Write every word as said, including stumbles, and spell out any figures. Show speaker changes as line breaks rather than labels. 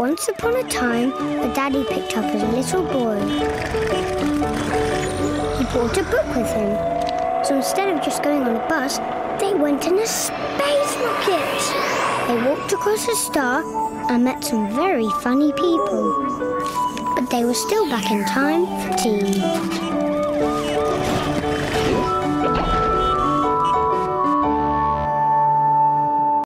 Once upon a time, a daddy picked up a little boy. He brought a book with him. So instead of just going on a bus, they went in a space rocket. They walked across a star and met some very funny people. But they were still back in time for tea.